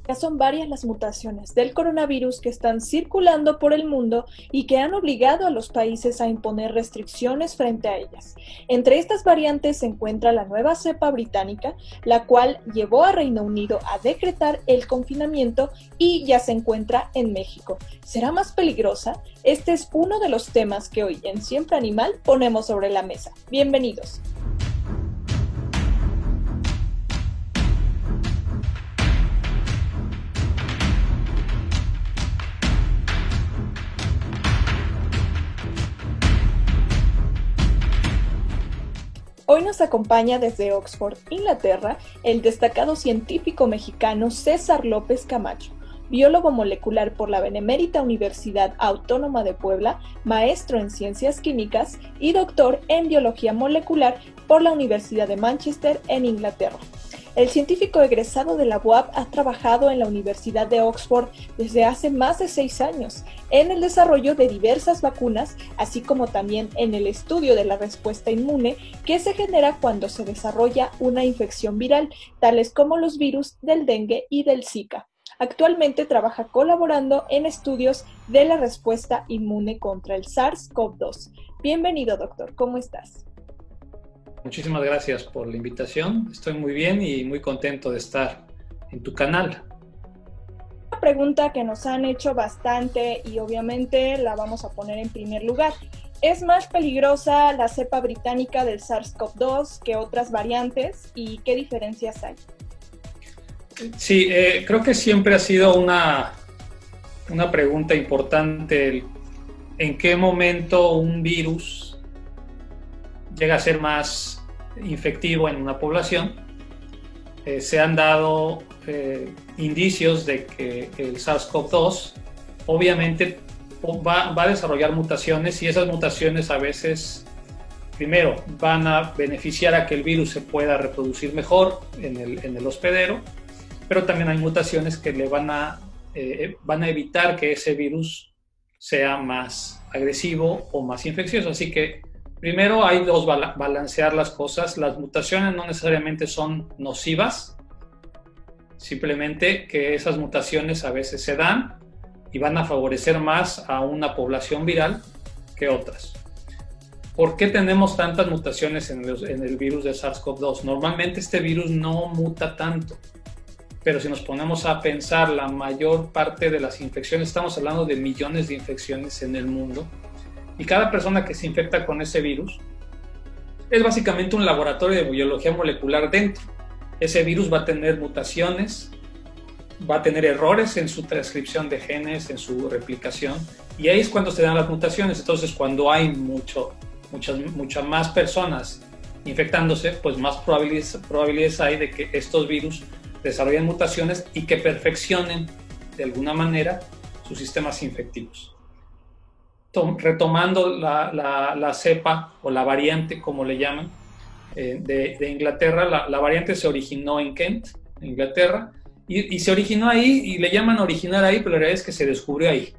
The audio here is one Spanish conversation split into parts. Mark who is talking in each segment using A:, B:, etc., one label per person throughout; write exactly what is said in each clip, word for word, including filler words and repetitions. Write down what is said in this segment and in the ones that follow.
A: Ya son varias las mutaciones del coronavirus que están circulando por el mundo y que han obligado a los países a imponer restricciones frente a ellas. Entre estas variantes se encuentra la nueva cepa británica, la cual llevó a Reino Unido a decretar el confinamiento y ya se encuentra en México. ¿Será más peligrosa? Este es uno de los temas que hoy en Siempre Animal ponemos sobre la mesa. Bienvenidos. Hoy nos acompaña desde Oxford, Inglaterra, el destacado científico mexicano César López Camacho, biólogo molecular por la Benemérita Universidad Autónoma de Puebla, maestro en ciencias químicas y doctor en biología molecular por la Universidad de Manchester en Inglaterra. El científico egresado de la U A P ha trabajado en la Universidad de Oxford desde hace más de seis años en el desarrollo de diversas vacunas, así como también en el estudio de la respuesta inmune que se genera cuando se desarrolla una infección viral, tales como los virus del dengue y del Zika. Actualmente trabaja colaborando en estudios de la respuesta inmune contra el SARS CoV dos. Bienvenido, doctor. ¿Cómo estás?
B: Muchísimas gracias por la invitación. Estoy muy bien y muy contento de estar en tu canal.
A: Una pregunta que nos han hecho bastante y obviamente la vamos a poner en primer lugar. ¿Es más peligrosa la cepa británica del SARS CoV dos que otras variantes y qué diferencias hay?
B: Sí, eh, creo que siempre ha sido una, una pregunta importante el, en qué momento un virus llega a ser más infectivo en una población. Eh, se han dado eh, indicios de que el SARS CoV dos obviamente va, va a desarrollar mutaciones y esas mutaciones a veces, primero, van a beneficiar a que el virus se pueda reproducir mejor en el, en el hospedero, pero también hay mutaciones que le van a, eh, van a evitar que ese virus sea más agresivo o más infeccioso. Así que primero hay dos, balancear las cosas. Las mutaciones no necesariamente son nocivas, simplemente que esas mutaciones a veces se dan y van a favorecer más a una población viral que otras. ¿Por qué tenemos tantas mutaciones en el, en el virus de SARS CoV dos? Normalmente este virus no muta tanto, pero si nos ponemos a pensar, la mayor parte de las infecciones, estamos hablando de millones de infecciones en el mundo, y cada persona que se infecta con ese virus es básicamente un laboratorio de biología molecular dentro. Ese virus va a tener mutaciones, va a tener errores en su transcripción de genes, en su replicación, y ahí es cuando se dan las mutaciones. Entonces, cuando hay mucho, muchas, muchas más personas infectándose, pues más probabilidades, probabilidades hay de que estos virus desarrollen mutaciones y que perfeccionen de alguna manera sus sistemas infectivos. Retomando la, la, la cepa o la variante, como le llaman, eh, de, de Inglaterra, la, la variante se originó en Kent, Inglaterra, y, y se originó ahí, y le llaman originar ahí, pero la realidad es que se descubrió ahí.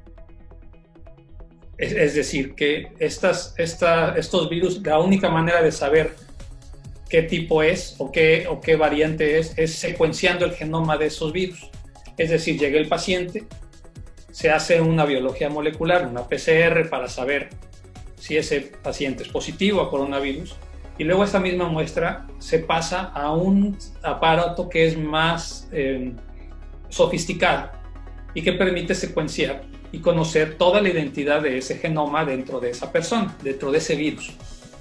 B: Es, es decir, que estas, esta, estos virus, la única manera de saber qué tipo es o qué, o qué variante es, es secuenciando el genoma de esos virus. Es decir, llega el paciente, se hace una biología molecular, una P C R, para saber si ese paciente es positivo a coronavirus, y luego esta misma muestra se pasa a un aparato que es más eh, sofisticado y que permite secuenciar y conocer toda la identidad de ese genoma dentro de esa persona, dentro de ese virus.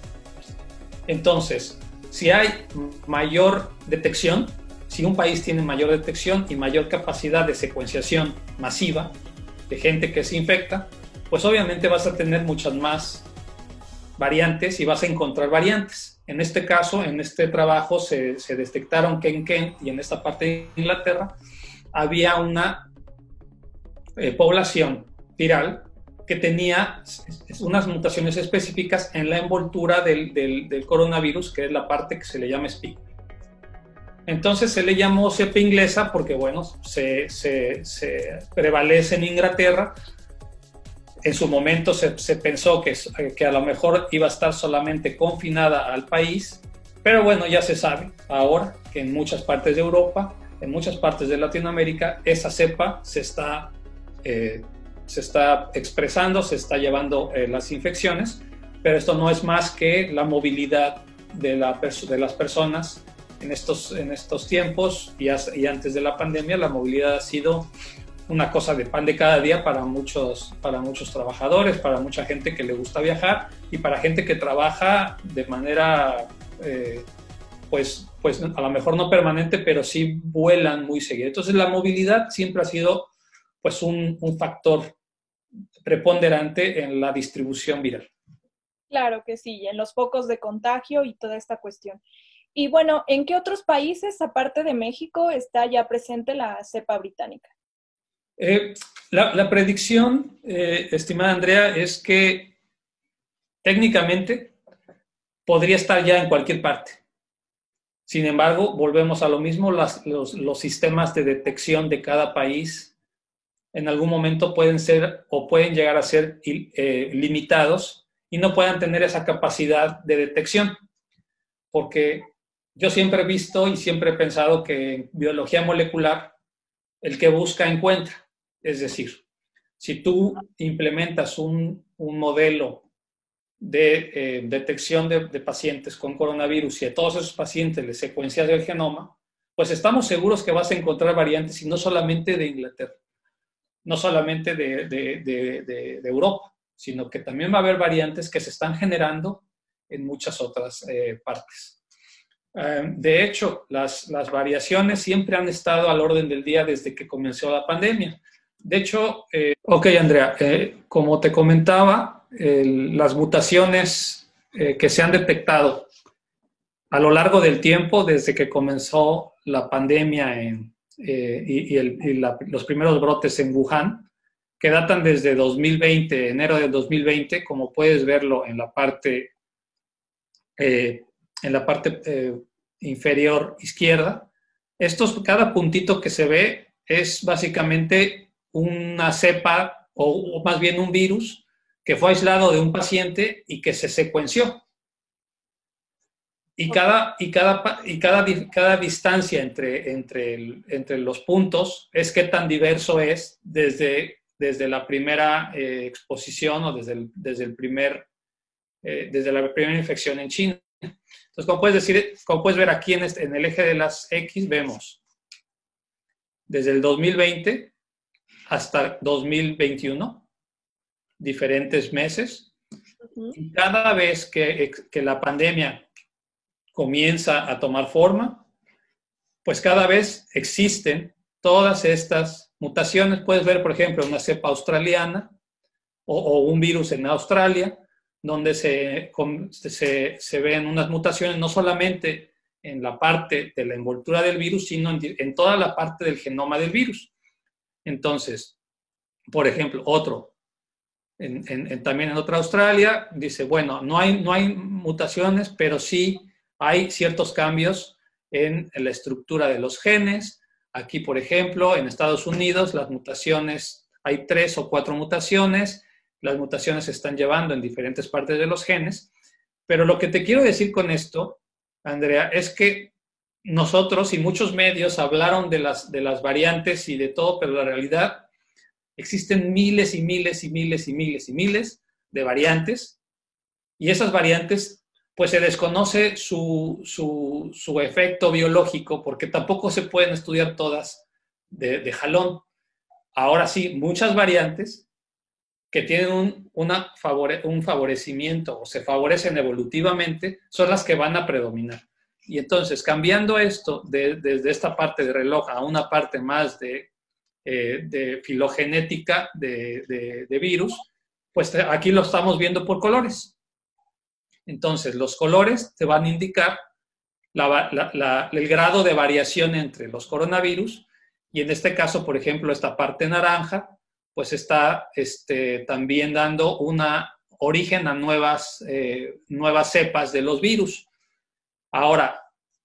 B: Entonces, si hay mayor detección, si un país tiene mayor detección y mayor capacidad de secuenciación masiva de gente que se infecta, pues obviamente vas a tener muchas más variantes y vas a encontrar variantes. En este caso, en este trabajo se, se detectaron que en Kent y en esta parte de Inglaterra había una eh, población viral que tenía unas mutaciones específicas en la envoltura del, del, del coronavirus, que es la parte que se le llama spike. Entonces se le llamó cepa inglesa porque, bueno, se, se, se prevalece en Inglaterra. En su momento se, se pensó que, que a lo mejor iba a estar solamente confinada al país, pero bueno, ya se sabe ahora que en muchas partes de Europa en muchas partes de Latinoamérica, esa cepa se está, eh, se está expresando, se está llevando eh, las infecciones, pero esto no es más que la movilidad de, la de las personas en estos, en estos tiempos y, as y antes de la pandemia. La movilidad ha sido una cosa de pan de cada día para muchos, para muchos trabajadores, para mucha gente que le gusta viajar y para gente que trabaja de manera, eh, pues, pues a lo mejor no permanente, pero sí vuelan muy seguido. Entonces la movilidad siempre ha sido pues un, un factor preponderante en la distribución viral.
A: Claro que sí, en los focos de contagio y toda esta cuestión. Y bueno, ¿en qué otros países, aparte de México, está ya presente la cepa británica?
B: Eh, la, la predicción, eh, estimada Andrea, es que técnicamente podría estar ya en cualquier parte. Sin embargo, volvemos a lo mismo, las, los, los sistemas de detección de cada país en algún momento pueden ser o pueden llegar a ser eh, limitados y no puedan tener esa capacidad de detección. Porque yo siempre he visto y siempre he pensado que en biología molecular el que busca encuentra. Es decir, si tú implementas un, un modelo de eh, detección de, de pacientes con coronavirus y a todos esos pacientes les secuencias el genoma, pues estamos seguros que vas a encontrar variantes y no solamente de Inglaterra, no solamente de, de, de, de, de Europa, sino que también va a haber variantes que se están generando en muchas otras eh, partes. Uh, de hecho, las, las variaciones siempre han estado al orden del día desde que comenzó la pandemia. De hecho, eh, ok, Andrea, eh, como te comentaba, el, las mutaciones eh, que se han detectado a lo largo del tiempo, desde que comenzó la pandemia en, eh, y, y, el, y la, los primeros brotes en Wuhan, que datan desde dos mil veinte, enero de dos mil veinte, como puedes verlo en la parte, eh, en la parte eh, inferior izquierda. Estos, cada puntito que se ve es básicamente una cepa o, o más bien un virus que fue aislado de un paciente y que se secuenció. Y cada, y cada, y cada, cada distancia entre, entre, el, entre los puntos es qué tan diverso es desde, desde la primera eh, exposición o desde el, desde, el primer, eh, desde la primera infección en China. Entonces, como puedes, decir, como puedes ver aquí en, este, en el eje de las X, vemos desde el dos mil veinte hasta dos mil veintiuno, diferentes meses. Uh-huh. Y cada vez que, que la pandemia comienza a tomar forma, pues cada vez existen todas estas mutaciones. Puedes ver, por ejemplo, una cepa australiana o, o un virus en Australia, donde se, se, se ven unas mutaciones no solamente en la parte de la envoltura del virus, sino en, en toda la parte del genoma del virus. Entonces, por ejemplo, otro, en, en, en, también en otra Australia, dice, bueno, no hay, no hay mutaciones, pero sí hay ciertos cambios en, en la estructura de los genes. Aquí, por ejemplo, en Estados Unidos, las mutaciones, hay tres o cuatro mutaciones, las mutaciones se están llevando en diferentes partes de los genes, pero lo que te quiero decir con esto, Andrea, es que nosotros y muchos medios hablaron de las, de las variantes y de todo, pero la realidad existen miles y miles y miles y miles y miles de variantes, y esas variantes, pues se desconoce su, su, su efecto biológico, porque tampoco se pueden estudiar todas de, de jalón. Ahora sí, muchas variantes que tienen un, una favore, un favorecimiento o se favorecen evolutivamente, son las que van a predominar. Y entonces, cambiando esto de, desde esta parte de reloj a una parte más de, eh, de filogenética de, de, de virus, pues aquí lo estamos viendo por colores. Entonces, los colores te van a indicar la, la, la, el grado de variación entre los coronavirus, y en este caso, por ejemplo, esta parte naranja, pues está este, también dando una origen a nuevas, eh, nuevas cepas de los virus. Ahora,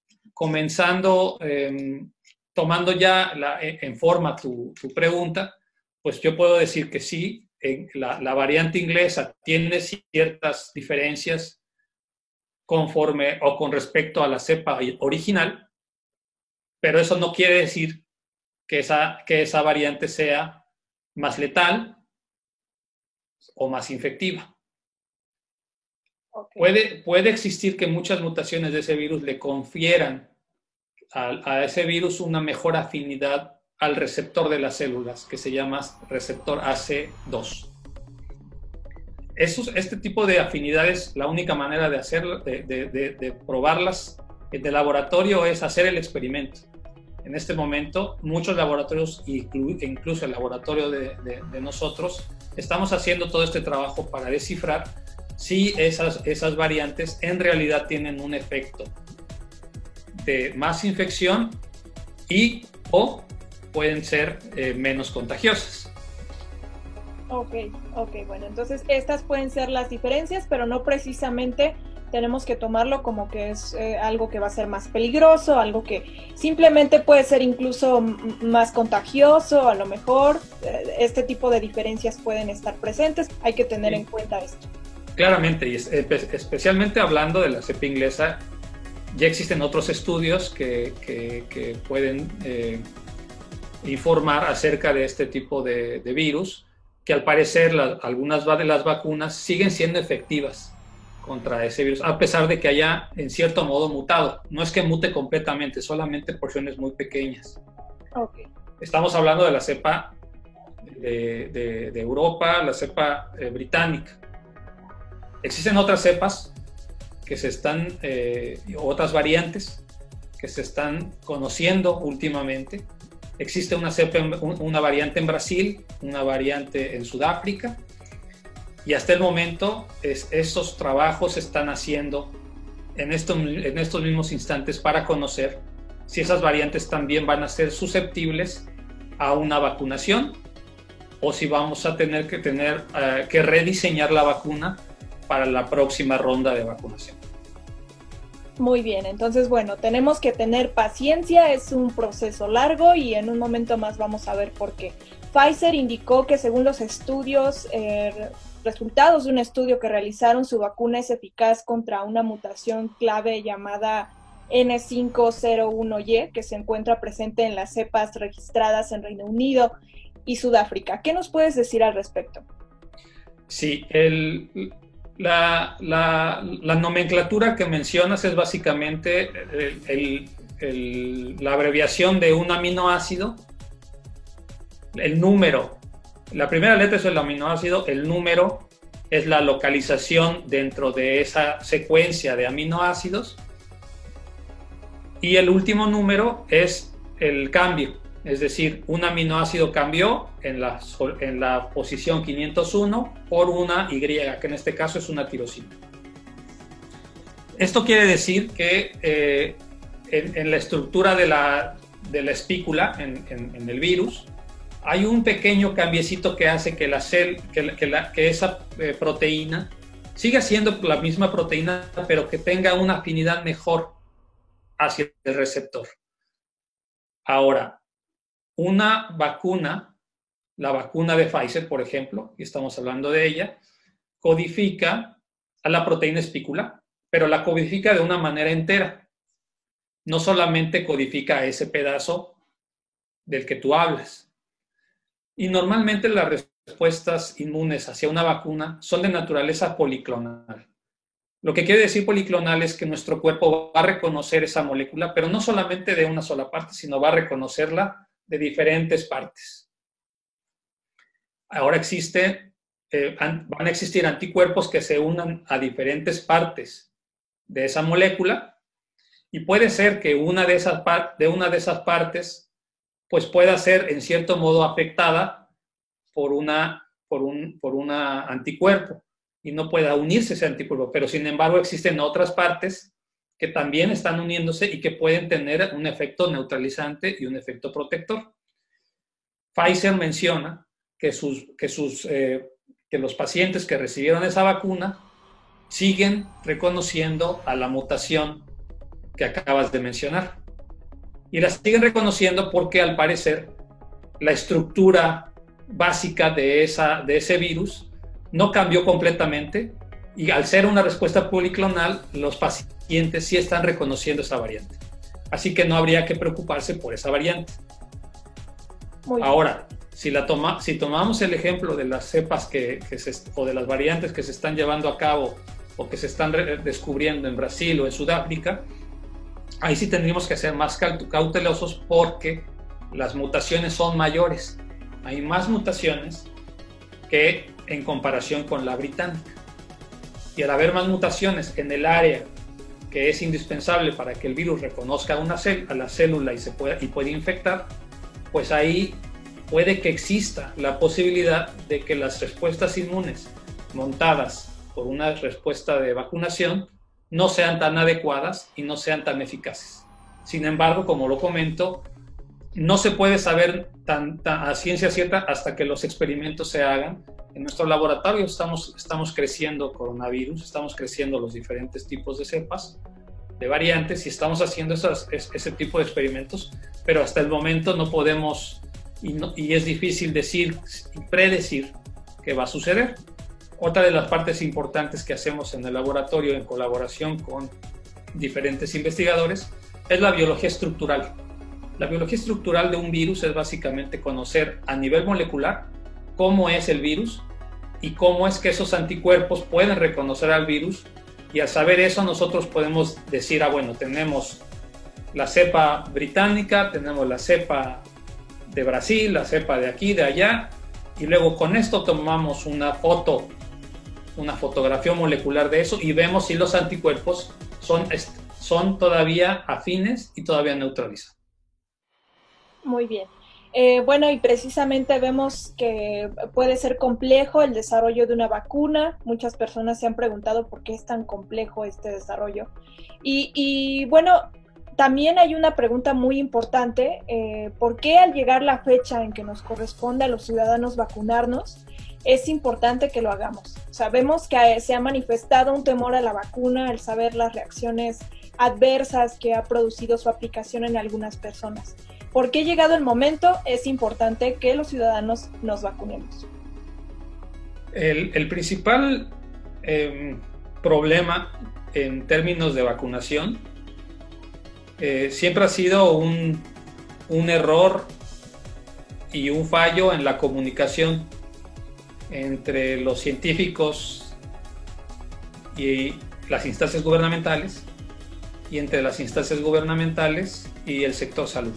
B: comenzando, eh, tomando ya la, en forma tu, tu pregunta, pues yo puedo decir que sí, en la, la variante inglesa tiene ciertas diferencias conforme o con respecto a la cepa original, pero eso no quiere decir que esa, que esa variante sea más letal o más infectiva.
A: Okay.
B: Puede, puede existir que muchas mutaciones de ese virus le confieran a, a ese virus una mejor afinidad al receptor de las células, que se llama receptor A C dos. Esos, este tipo de afinidades, la única manera de, hacerlo, de, de, de, de probarlas de laboratorio es hacer el experimento. En este momento, muchos laboratorios, incluso el laboratorio de, de, de nosotros, estamos haciendo todo este trabajo para descifrar si esas, esas variantes en realidad tienen un efecto de más infección y o pueden ser eh, menos contagiosas.
A: Ok, ok, bueno, entonces estas pueden ser las diferencias, pero no precisamente tenemos que tomarlo como que es eh, algo que va a ser más peligroso, algo que simplemente puede ser incluso m- más contagioso, a lo mejor eh, este tipo de diferencias pueden estar presentes, hay que tener sí. en cuenta esto.
B: Claramente, y es, especialmente hablando de la cepa inglesa, ya existen otros estudios que, que, que pueden eh, informar acerca de este tipo de, de virus, que al parecer la, algunas de las vacunas siguen siendo efectivas contra ese virus, a pesar de que haya en cierto modo mutado. No es que mute completamente, solamente porciones muy pequeñas.
A: Okay.
B: Estamos hablando de la cepa de, de, de Europa, la cepa eh, británica. Existen otras cepas que se están, eh, otras variantes que se están conociendo últimamente. Existe una, cepa, una variante en Brasil, una variante en Sudáfrica, y hasta el momento es, estos trabajos se están haciendo en, esto, en estos mismos instantes para conocer si esas variantes también van a ser susceptibles a una vacunación o si vamos a tener que, tener, uh, que rediseñar la vacuna para la próxima ronda de vacunación.
A: Muy bien, entonces bueno, tenemos que tener paciencia, es un proceso largo y en un momento más vamos a ver por qué. Pfizer indicó que según los estudios, eh, resultados de un estudio que realizaron, su vacuna es eficaz contra una mutación clave llamada N cinco cero uno Y, que se encuentra presente en las cepas registradas en Reino Unido y Sudáfrica. ¿Qué nos puedes decir al respecto?
B: Sí, el... La, la, la nomenclatura que mencionas es básicamente el, el, el, la abreviación de un aminoácido, el número, la primera letra es el aminoácido, el número es la localización dentro de esa secuencia de aminoácidos y el último número es el cambio, es decir, un aminoácido cambió en la, en la posición quinientos uno por una Y, que en este caso es una tirosina. Esto quiere decir que eh, en, en la estructura de la, de la espícula, en, en, en el virus, hay un pequeño cambiecito que hace que, la cel, que, que, la, que esa eh, proteína siga siendo la misma proteína, pero que tenga una afinidad mejor hacia el receptor. Ahora, una vacuna, la vacuna de Pfizer, por ejemplo, y estamos hablando de ella, codifica a la proteína espícula, pero la codifica de una manera entera. No solamente codifica ese pedazo del que tú hablas. Y normalmente las respuestas inmunes hacia una vacuna son de naturaleza policlonal. Lo que quiere decir policlonal es que nuestro cuerpo va a reconocer esa molécula, pero no solamente de una sola parte, sino va a reconocerla de diferentes partes. Ahora existe, eh, van a existir anticuerpos que se unan a diferentes partes de esa molécula y puede ser que una de esas, de una de esas partes pues pueda ser en cierto modo afectada por una, por un, por una anticuerpo y no pueda unirse ese anticuerpo, pero sin embargo existen otras partes que también están uniéndose y que pueden tener un efecto neutralizante y un efecto protector. Pfizer menciona que, sus, que, sus, eh, que los pacientes que recibieron esa vacuna siguen reconociendo a la mutación que acabas de mencionar. Y la siguen reconociendo porque al parecer la estructura básica de, esa, de ese virus no cambió completamente y al ser una respuesta policlonal, los pacientes sí están reconociendo esa variante. Así que no habría que preocuparse por esa variante.
A: Muy
B: Ahora, si, la toma, si tomamos el ejemplo de las cepas que, que se, o de las variantes que se están llevando a cabo o que se están descubriendo en Brasil o en Sudáfrica, ahí sí tendríamos que ser más cautelosos porque las mutaciones son mayores. Hay más mutaciones que en comparación con la británica. Y al haber más mutaciones en el área que es indispensable para que el virus reconozca una a la célula y, se pueda, y puede infectar, pues ahí puede que exista la posibilidad de que las respuestas inmunes montadas por una respuesta de vacunación no sean tan adecuadas y no sean tan eficaces. Sin embargo, como lo comento, no se puede saber tan, tan a ciencia cierta hasta que los experimentos se hagan. En nuestro laboratorio estamos, estamos creciendo coronavirus, estamos creciendo los diferentes tipos de cepas, de variantes, y estamos haciendo esas, ese tipo de experimentos, pero hasta el momento no podemos, y, no, y es difícil decir y predecir qué va a suceder. Otra de las partes importantes que hacemos en el laboratorio en colaboración con diferentes investigadores es la biología estructural. La biología estructural de un virus es básicamente conocer a nivel molecular cómo es el virus y cómo es que esos anticuerpos pueden reconocer al virus, y al saber eso nosotros podemos decir, ah bueno, tenemos la cepa británica, tenemos la cepa de Brasil, la cepa de aquí, de allá, y luego con esto tomamos una foto, una fotografía molecular de eso y vemos si los anticuerpos son, son todavía afines y todavía neutralizan.
A: Muy bien. Eh, bueno, y precisamente vemos que puede ser complejo el desarrollo de una vacuna. Muchas personas se han preguntado por qué es tan complejo este desarrollo. Y, y bueno, también hay una pregunta muy importante. Eh, ¿Por qué al llegar la fecha en que nos corresponde a los ciudadanos vacunarnos, es importante que lo hagamos? Sabemos que se ha manifestado un temor a la vacuna al saber las reacciones adversas que ha producido su aplicación en algunas personas. ¿Por qué, llegado el momento, es importante que los ciudadanos nos vacunemos?
B: El, el principal eh, problema en términos de vacunación eh, siempre ha sido un, un error y un fallo en la comunicación entre los científicos y las instancias gubernamentales, y entre las instancias gubernamentales y el sector salud.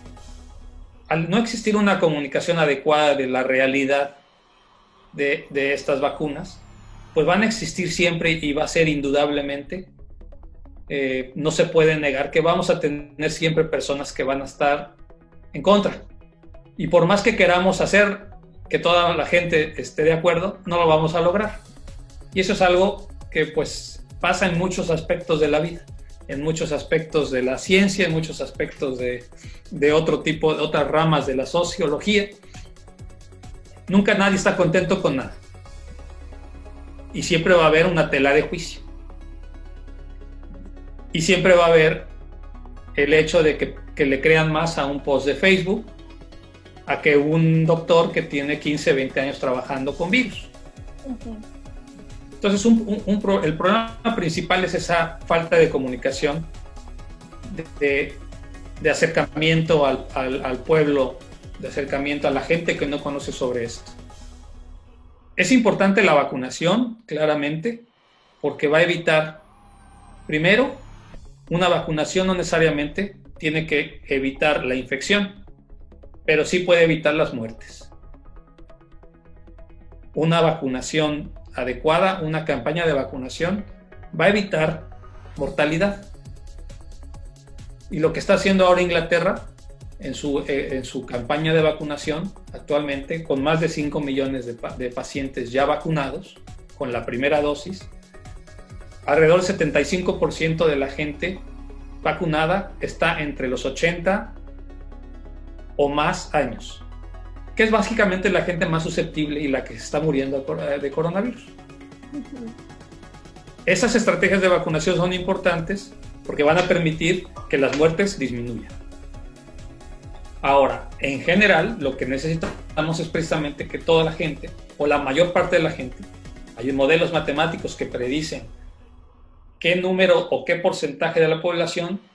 B: Al no existir una comunicación adecuada de la realidad de, de estas vacunas, pues van a existir siempre y va a ser indudablemente, eh, no se puede negar que vamos a tener siempre personas que van a estar en contra. Y por más que queramos hacer que toda la gente esté de acuerdo, no lo vamos a lograr. Y eso es algo que pues pasa en muchos aspectos de la vida, en muchos aspectos de la ciencia, en muchos aspectos de, de otro tipo, de otras ramas de la sociología. Nunca nadie está contento con nada. Y siempre va a haber una tela de juicio. Y siempre va a haber el hecho de que, que le crean más a un post de Facebook a que un doctor que tiene quince, veinte años trabajando con virus. Uh-huh. Entonces, un, un, un pro, el problema principal es esa falta de comunicación, de, de, de acercamiento al, al, al pueblo, de acercamiento a la gente que no conoce sobre esto. Es importante la vacunación, claramente, porque va a evitar, primero, una vacunación no necesariamente tiene que evitar la infección, pero sí puede evitar las muertes. Una vacunación adecuada, una campaña de vacunación, va a evitar mortalidad. Y lo que está haciendo ahora Inglaterra en su, eh, en su campaña de vacunación actualmente, con más de cinco millones de, pa de pacientes ya vacunados con la primera dosis, alrededor del setenta y cinco por ciento de la gente vacunada está entre los ochenta o más años, que es básicamente la gente más susceptible y la que se está muriendo de coronavirus. Uh-huh. Esas estrategias de vacunación son importantes porque van a permitir que las muertes disminuyan. Ahora, en general, lo que necesitamos es precisamente que toda la gente, o la mayor parte de la gente, hay modelos matemáticos que predicen qué número o qué porcentaje de la población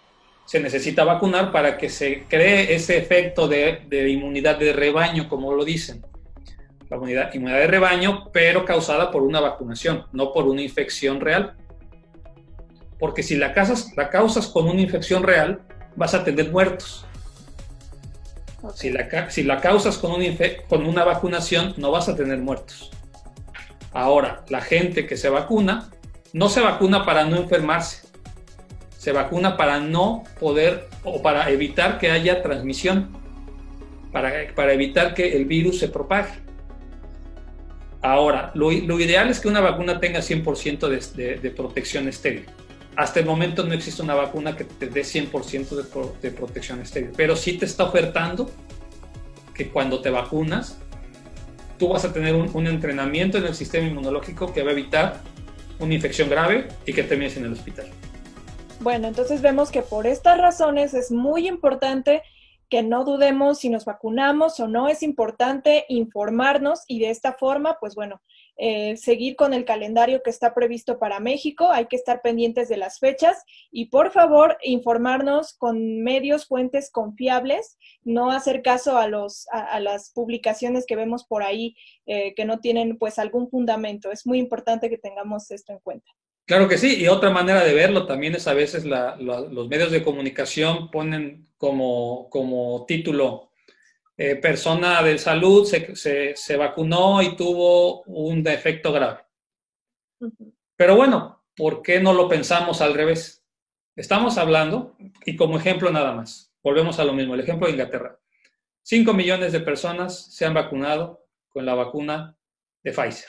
B: se necesita vacunar para que se cree ese efecto de, de inmunidad de rebaño, como lo dicen. La inmunidad, inmunidad de rebaño, pero causada por una vacunación, no por una infección real. Porque si la causas, la causas con una infección real, vas a tener muertos. Okay. Si, la, si la causas con una, con una vacunación, no vas a tener muertos. Ahora, la gente que se vacuna, no se vacuna para no enfermarse. Se vacuna para no poder o para evitar que haya transmisión, para, para evitar que el virus se propague. Ahora, lo, lo ideal es que una vacuna tenga cien por ciento de, de, de protección estéril. Hasta el momento no existe una vacuna que te dé cien por ciento de, pro, de protección estéril, pero sí te está ofertando que cuando te vacunas, tú vas a tener un, un entrenamiento en el sistema inmunológico que va a evitar una infección grave y que termines en el hospital.
A: Bueno, entonces vemos que por estas razones es muy importante que no dudemos si nos vacunamos o no. Es importante informarnos y de esta forma, pues bueno, eh, seguir con el calendario que está previsto para México. Hay que estar pendientes de las fechas y por favor informarnos con medios, fuentes confiables, no hacer caso a, los, a, a las publicaciones que vemos por ahí eh, que no tienen pues algún fundamento. Es muy importante que tengamos esto en cuenta.
B: Claro que sí, y otra manera de verlo también es a veces la, la, los medios de comunicación ponen como, como título eh, persona de salud se, se, se vacunó y tuvo un defecto grave. Uh-huh. Pero bueno, ¿por qué no lo pensamos al revés? Estamos hablando, y como ejemplo nada más, volvemos a lo mismo, el ejemplo de Inglaterra. cinco millones de personas se han vacunado con la vacuna de Pfizer.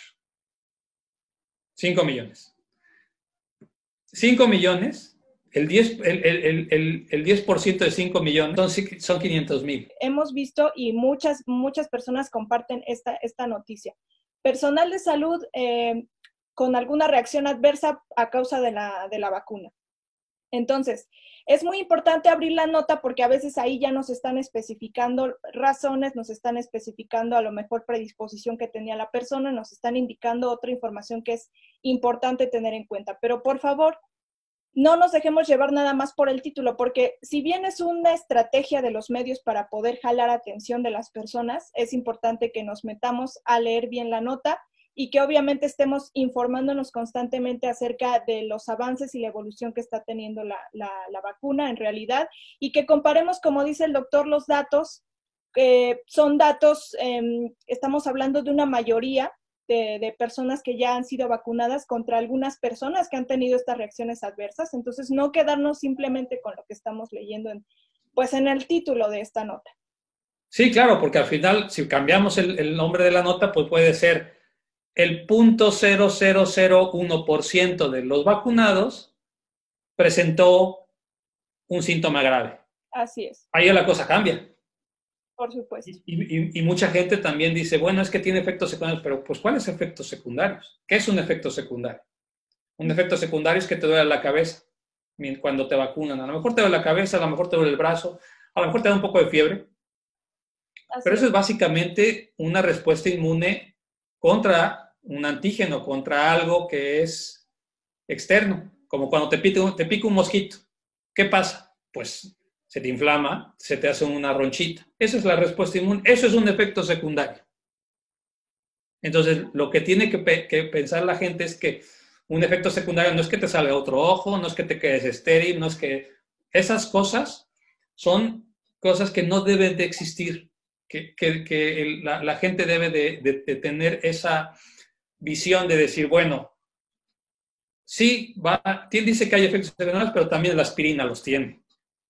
B: cinco millones. cinco millones, el diez, el, el, el, el diez por ciento de cinco millones son, son quinientos mil.
A: Hemos visto y muchas, muchas personas comparten esta, esta noticia. Personal de salud eh, con alguna reacción adversa a causa de la, de la vacuna. Entonces, es muy importante abrir la nota porque a veces ahí ya nos están especificando razones, nos están especificando a lo mejor predisposición que tenía la persona, nos están indicando otra información que es importante tener en cuenta. Pero por favor, no nos dejemos llevar nada más por el título, porque si bien es una estrategia de los medios para poder jalar atención de las personas, es importante que nos metamos a leer bien la nota y que obviamente estemos informándonos constantemente acerca de los avances y la evolución que está teniendo la, la, la vacuna en realidad, y que comparemos, como dice el doctor, los datos, eh, son datos, eh, estamos hablando de una mayoría de, de personas que ya han sido vacunadas contra algunas personas que han tenido estas reacciones adversas, entonces no quedarnos simplemente con lo que estamos leyendo en, pues en el título de esta nota.
B: Sí, claro, porque al final, si cambiamos el, el nombre de la nota, pues puede ser el cero punto cero cero cero uno por ciento de los vacunados presentó un síntoma grave.
A: Así es.
B: Ahí la cosa cambia.
A: Por supuesto.
B: Y, y, y mucha gente también dice, bueno, es que tiene efectos secundarios, pero pues ¿cuáles efectos secundarios? ¿Qué es un efecto secundario? Un efecto secundario es que te duele la cabeza cuando te vacunan. A lo mejor te duele la cabeza, a lo mejor te duele el brazo, a lo mejor te da un poco de fiebre. Así pero eso es básicamente una respuesta inmune contra un antígeno, contra algo que es externo, como cuando te pica, te pica un mosquito. ¿Qué pasa? Pues se te inflama, se te hace una ronchita. Esa es la respuesta inmune, eso es un efecto secundario. Entonces, lo que tiene que, pe que pensar la gente es que un efecto secundario no es que te salga otro ojo, no es que te quedes estéril, no es que... Esas cosas son cosas que no deben de existir, que, que, que el, la, la gente debe de, de, de tener esa visión de decir, bueno, sí, va, dice que hay efectos secundarios, pero también la aspirina los tiene.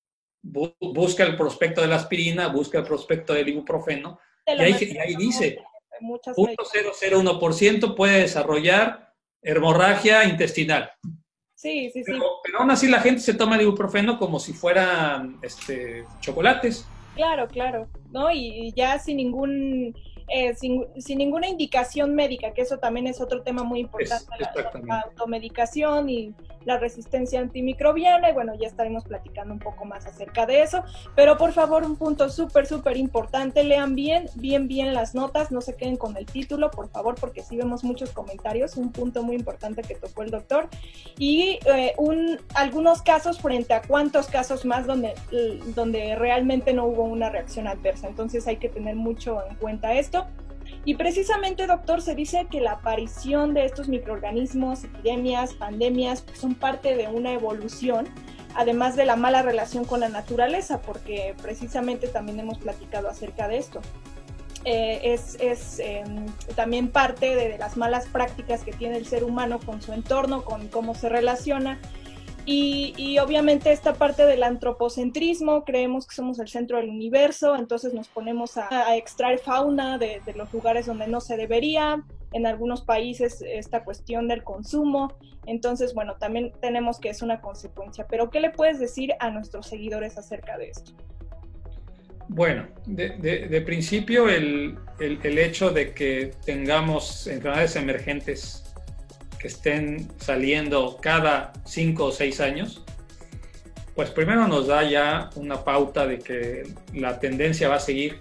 B: Busca el prospecto de la aspirina, busca el prospecto del ibuprofeno, y ahí, y ahí dice, cero punto cero cero uno por ciento puede desarrollar hemorragia intestinal.
A: Sí, sí, sí.
B: Pero, pero aún así la gente se toma el ibuprofeno como si fueran este, chocolates.
A: Claro, claro, ¿no? Y ya sin ningún eh, sin, sin ninguna indicación médica, que eso también es otro tema muy importante,
B: Es,
A: la, la automedicación y la resistencia antimicrobiana, y bueno, ya estaremos platicando un poco más acerca de eso, pero por favor, un punto súper, súper importante, lean bien, bien, bien las notas, no se queden con el título, por favor, porque sí vemos muchos comentarios, un punto muy importante que tocó el doctor, y eh, un, algunos casos frente a cuántos casos más donde, donde realmente no hubo una reacción adversa, entonces hay que tener mucho en cuenta esto. Y precisamente, doctor, se dice que la aparición de estos microorganismos, epidemias, pandemias, pues son parte de una evolución, además de la mala relación con la naturaleza, porque precisamente también hemos platicado acerca de esto. Eh, es es eh, también parte de, de las malas prácticas que tiene el ser humano con su entorno, con cómo se relaciona. Y, y obviamente esta parte del antropocentrismo, creemos que somos el centro del universo, entonces nos ponemos a, a extraer fauna de, de los lugares donde no se debería, en algunos países esta cuestión del consumo, entonces bueno, también tenemos que es una consecuencia, pero ¿qué le puedes decir a nuestros seguidores acerca de esto?
B: Bueno, de, de, de principio el, el, el hecho de que tengamos enfermedades emergentes que estén saliendo cada cinco o seis años, pues primero nos da ya una pauta de que la tendencia va a seguir.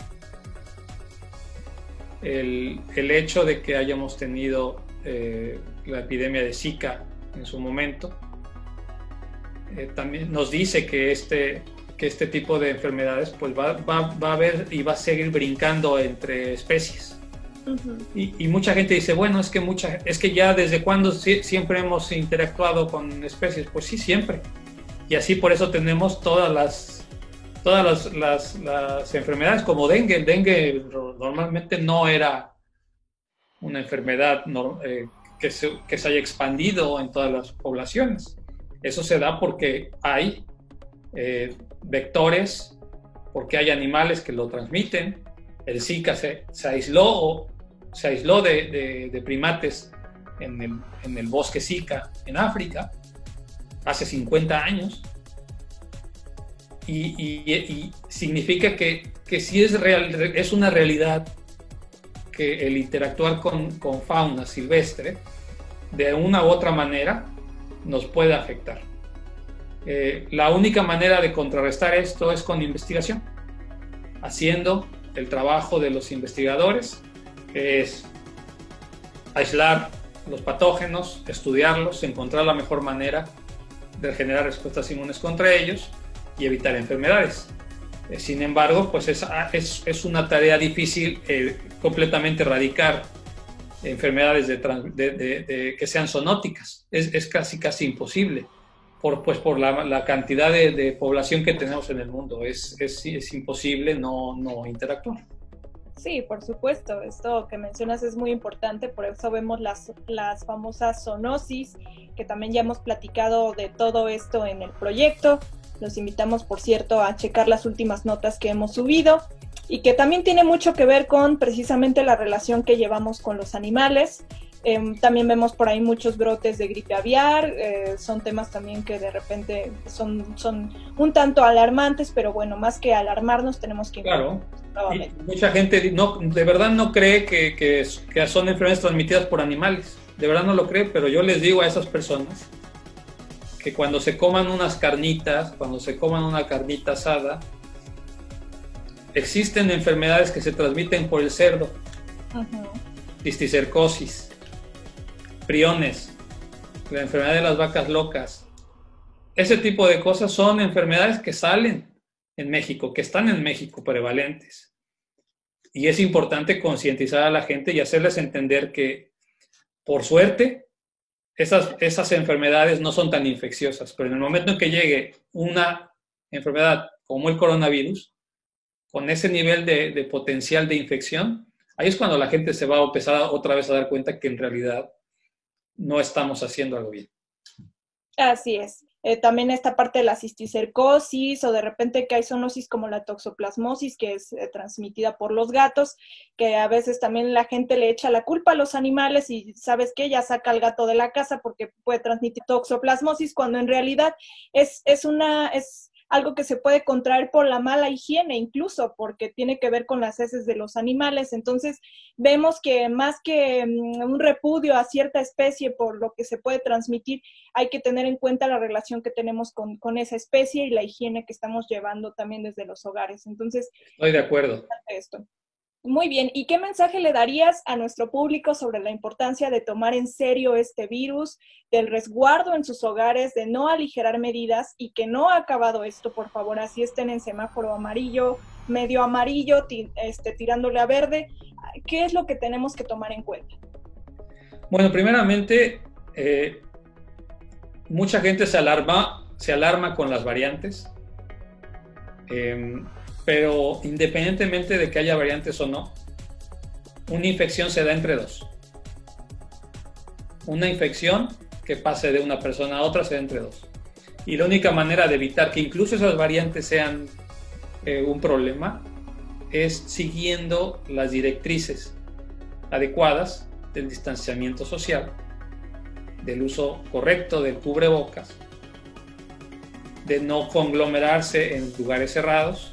B: El, el hecho de que hayamos tenido eh, la epidemia de Zika en su momento, eh, también nos dice que este, que este tipo de enfermedades pues va, va, va a haber y va a seguir brincando entre especies. Uh-huh. Y, y mucha gente dice, bueno, es que, mucha, es que ya desde cuándo si, siempre hemos interactuado con especies. Pues sí, siempre. Y así por eso tenemos todas las, todas las, las, las enfermedades como dengue. El dengue normalmente no era una enfermedad no, eh, que, se, que se haya expandido en todas las poblaciones. Eso se da porque hay eh, vectores, porque hay animales que lo transmiten. El Zika se, se aisló, se aisló de, de, de primates en el, en el bosque Zika en África hace cincuenta años y, y, y significa que, que sí es, real, es una realidad que el interactuar con, con fauna silvestre de una u otra manera nos puede afectar. Eh, la única manera de contrarrestar esto es con investigación, haciendo el trabajo de los investigadores, que es aislar los patógenos, estudiarlos, encontrar la mejor manera de generar respuestas inmunes contra ellos y evitar enfermedades. Eh, sin embargo, pues es, es, es una tarea difícil eh, completamente erradicar enfermedades de, de, de, de, que sean zoonóticas. Es, es casi, casi imposible. Por, pues por la, la cantidad de, de población que tenemos en el mundo. Es, es, es imposible no, no interactuar.
A: Sí, por supuesto. Esto que mencionas es muy importante, por eso vemos las, las famosas zoonosis, que también ya hemos platicado de todo esto en el proyecto. Los invitamos, por cierto, a checar las últimas notas que hemos subido y que también tiene mucho que ver con precisamente la relación que llevamos con los animales. Eh, también vemos por ahí muchos brotes de gripe aviar, eh, son temas también que de repente son, son un tanto alarmantes, pero bueno, más que alarmarnos tenemos que...
B: Claro, y mucha gente no, de verdad no cree que, que, que son enfermedades transmitidas por animales, de verdad no lo cree, pero yo les digo a esas personas que cuando se coman unas carnitas, cuando se coman una carnita asada, existen enfermedades que se transmiten por el cerdo, uh-huh. Cisticercosis, priones, la enfermedad de las vacas locas. Ese tipo de cosas son enfermedades que salen en México, que están en México prevalentes. Y es importante concientizar a la gente y hacerles entender que, por suerte, esas, esas enfermedades no son tan infecciosas, pero en el momento en que llegue una enfermedad como el coronavirus, con ese nivel de, de potencial de infección, ahí es cuando la gente se va a empezar otra vez a dar cuenta que en realidad no estamos haciendo algo bien.
A: Así es. Eh, también esta parte de la cisticercosis o de repente que hay zoonosis como la toxoplasmosis, que es eh, transmitida por los gatos, que a veces también la gente le echa la culpa a los animales y ¿sabes qué? Ya saca al gato de la casa porque puede transmitir toxoplasmosis, cuando en realidad es, es una... Es, algo que se puede contraer por la mala higiene incluso, porque tiene que ver con las heces de los animales. Entonces, vemos que más que um, un repudio a cierta especie por lo que se puede transmitir, hay que tener en cuenta la relación que tenemos con, con esa especie y la higiene que estamos llevando también desde los hogares. Entonces,
B: estoy de acuerdo.
A: Esto. Muy bien, ¿y qué mensaje le darías a nuestro público sobre la importancia de tomar en serio este virus, del resguardo en sus hogares, de no aligerar medidas y que no ha acabado esto, por favor, así estén en semáforo amarillo, medio amarillo, este, tirándole a verde? ¿Qué es lo que tenemos que tomar en cuenta?
B: Bueno, primeramente, eh, mucha gente se alarma, se alarma con las variantes. Eh, Pero independientemente de que haya variantes o no, una infección se da entre dos. Una infección que pase de una persona a otra se da entre dos. Y la única manera de evitar que incluso esas variantes sean eh, un problema es siguiendo las directrices adecuadas del distanciamiento social, del uso correcto del cubrebocas, de no conglomerarse en lugares cerrados,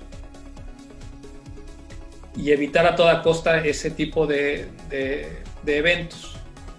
B: y evitar a toda costa ese tipo de, de, de eventos.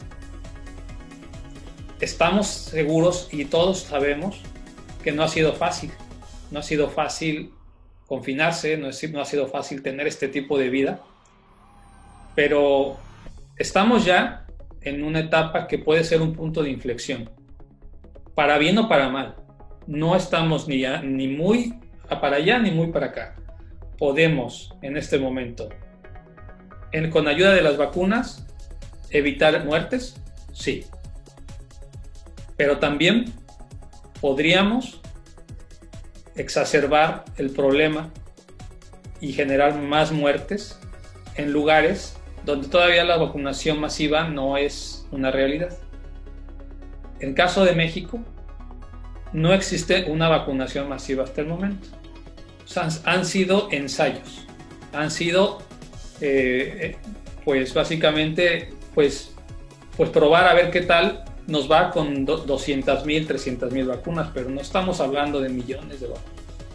B: Estamos seguros y todos sabemos que no ha sido fácil. No ha sido fácil confinarse, no, es, no ha sido fácil tener este tipo de vida, pero estamos ya en una etapa que puede ser un punto de inflexión, para bien o para mal. No estamos ni, a, ni muy para allá ni muy para acá. Podemos en este momento, en, con ayuda de las vacunas, evitar muertes, sí. Pero también podríamos exacerbar el problema y generar más muertes en lugares donde todavía la vacunación masiva no es una realidad. En el caso de México, no existe una vacunación masiva hasta el momento. Han, han sido ensayos, han sido, eh, pues básicamente, pues, pues probar a ver qué tal nos va con doscientas mil, trescientas mil vacunas, pero no estamos hablando de millones de vacunas.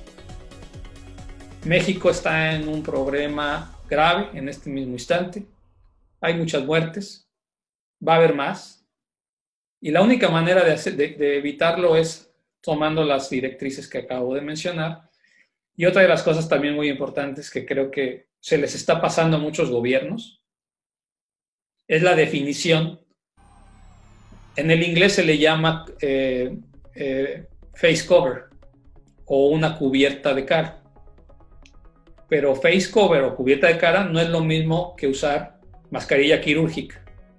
B: México está en un problema grave en este mismo instante, hay muchas muertes, va a haber más, y la única manera de, hacer, de, de evitarlo es tomando las directrices que acabo de mencionar. Y otra de las cosas también muy importantes que creo que se les está pasando a muchos gobiernos es la definición. En el inglés se le llama eh, eh, face cover o una cubierta de cara. Pero face cover o cubierta de cara no es lo mismo que usar mascarilla quirúrgica.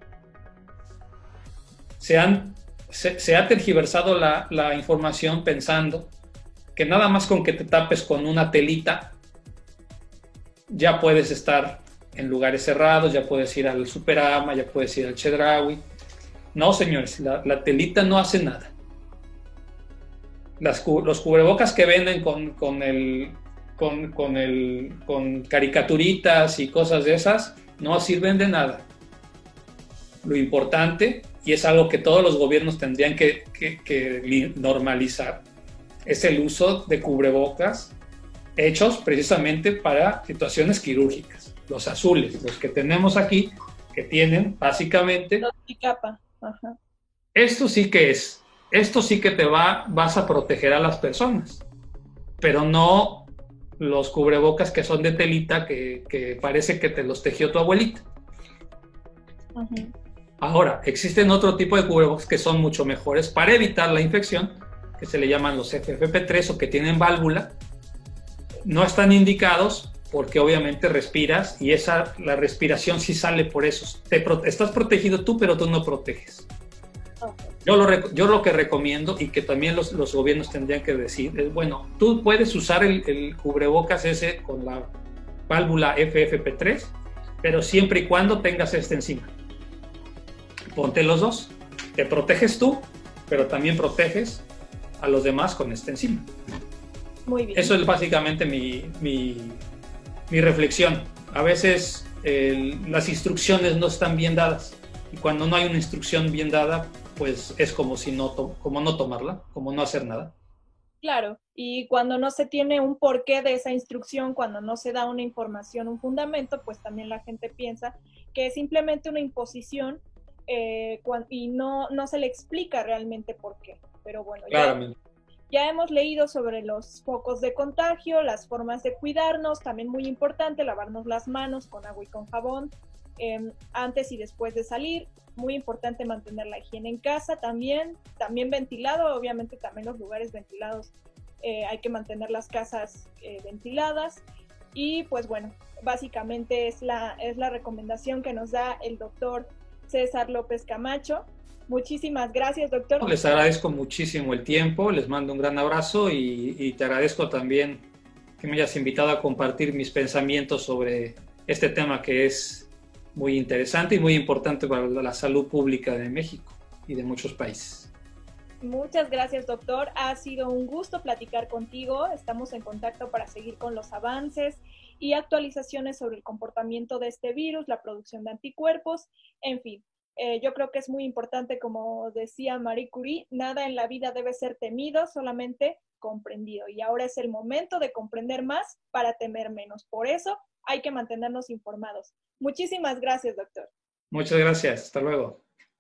B: Se, han, se, se ha tergiversado la, la información pensando que nada más con que te tapes con una telita ya puedes estar en lugares cerrados, ya puedes ir al Superama, ya puedes ir al Chedraui. No, señores, la, la telita no hace nada. Las, los cubrebocas que venden con, con, el, con, con, el, con caricaturitas y cosas de esas no sirven de nada. Lo importante, y es algo que todos los gobiernos tendrían que, que, que normalizar, es el uso de cubrebocas hechos precisamente para situaciones quirúrgicas. Los azules, los que tenemos aquí, que tienen básicamente...
A: Capa. Ajá.
B: Esto sí que es, esto sí que te va, vas a proteger a las personas, pero no los cubrebocas que son de telita que, que parece que te los tejió tu abuelita. Ajá. Ahora, existen otro tipo de cubrebocas que son mucho mejores para evitar la infección, que se le llaman los F F P tres o que tienen válvula. No están indicados porque obviamente respiras y esa, la respiración sí sale por eso. Te prote- estás protegido tú, pero tú no proteges. Okay. Yo, lo, yo lo que recomiendo y que también los, los gobiernos tendrían que decir es, bueno, tú puedes usar el, el cubrebocas ese con la válvula F F P tres, pero siempre y cuando tengas este encima. Ponte los dos. Te proteges tú, pero también proteges a los demás con este encima.
A: Muy bien.
B: Eso es básicamente mi, mi, mi reflexión. A veces eh, las instrucciones no están bien dadas y cuando no hay una instrucción bien dada, pues es como si no, como no tomarla, como no hacer nada.
A: Claro, y cuando no se tiene un porqué de esa instrucción, cuando no se da una información, un fundamento, pues también la gente piensa que es simplemente una imposición eh, y no, no se le explica realmente por qué. Pero bueno, ya, ya hemos leído sobre los focos de contagio, las formas de cuidarnos, también muy importante lavarnos las manos con agua y con jabón eh, antes y después de salir. Muy importante mantener la higiene en casa también, también ventilado, obviamente también los lugares ventilados, eh, hay que mantener las casas eh, ventiladas y pues bueno, básicamente es la, es la recomendación que nos da el doctor César López Camacho. Muchísimas gracias, doctor.
B: Les agradezco muchísimo el tiempo, les mando un gran abrazo y, y te agradezco también que me hayas invitado a compartir mis pensamientos sobre este tema que es muy interesante y muy importante para la salud pública de México y de muchos países.
A: Muchas gracias, doctor. Ha sido un gusto platicar contigo. Estamos en contacto para seguir con los avances y actualizaciones sobre el comportamiento de este virus, la producción de anticuerpos, en fin. Eh, yo creo que es muy importante, como decía Marie Curie, nada en la vida debe ser temido, solamente comprendido. Y ahora es el momento de comprender más para temer menos. Por eso hay que mantenernos informados. Muchísimas gracias, doctor.
B: Muchas gracias. Hasta luego.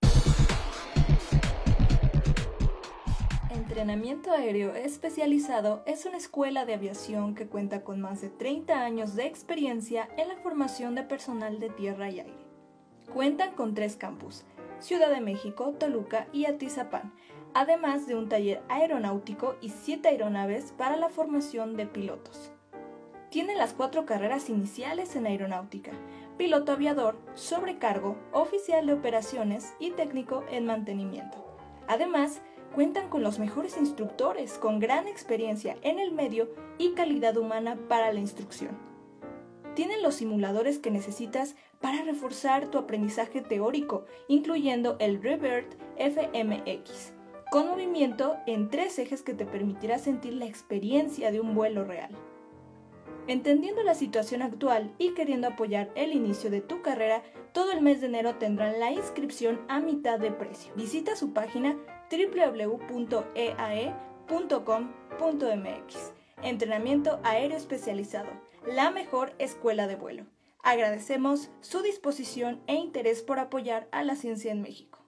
C: Entrenamiento Aéreo Especializado es una escuela de aviación que cuenta con más de treinta años de experiencia en la formación de personal de tierra y aire. Cuentan con tres campus, Ciudad de México, Toluca y Atizapán, además de un taller aeronáutico y siete aeronaves para la formación de pilotos. Tiene las cuatro carreras iniciales en aeronáutica: piloto aviador, sobrecargo, oficial de operaciones y técnico en mantenimiento. Además, cuentan con los mejores instructores con gran experiencia en el medio y calidad humana para la instrucción. Tienen los simuladores que necesitas para reforzar tu aprendizaje teórico, incluyendo el ReVert F M X, con movimiento en tres ejes que te permitirá sentir la experiencia de un vuelo real. Entendiendo la situación actual y queriendo apoyar el inicio de tu carrera, todo el mes de enero tendrán la inscripción a mitad de precio. Visita su página doble u doble u doble u punto e a e punto com punto m x. Entrenamiento Aéreo Especializado, la mejor escuela de vuelo. Agradecemos su disposición e interés por apoyar a la ciencia en México.